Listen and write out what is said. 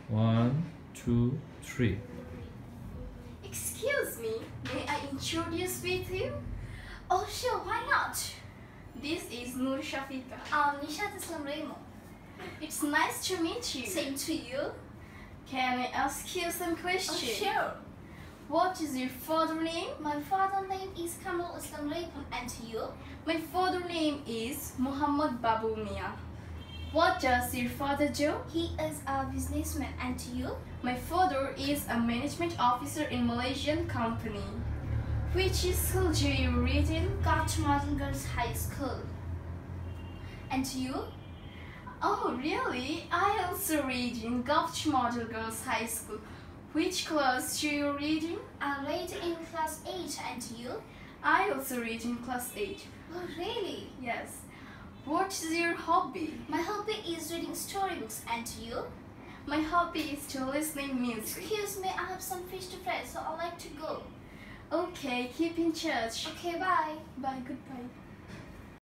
One, two, three. Excuse me, may I introduce with you? Oh sure, why not? This is Nur Shafika. I'm Nishat Islam Remo. It's nice to meet you. Same to you. Can I ask you some Oh questions? sure. What is your father name? My father name is Kamal Islam Remo, and you? My father name is Muhammad Babu Mia. What does your father do? He is a businessman, and you? My father is a management officer in Malaysian company. Which school do you read in? Gulf Modern Girls High School. And you? Oh really? I also read in Gulf Model Girls High School. Which class do you read in? I read in class 8, and you? I also read in class 8. Oh really? Yes. What is your hobby? My hobby is reading storybooks, and you? My hobby is to listening music. Excuse me, I have some fish to fry, so I'd like to go. Okay, keep in touch. Okay, bye. Bye, goodbye.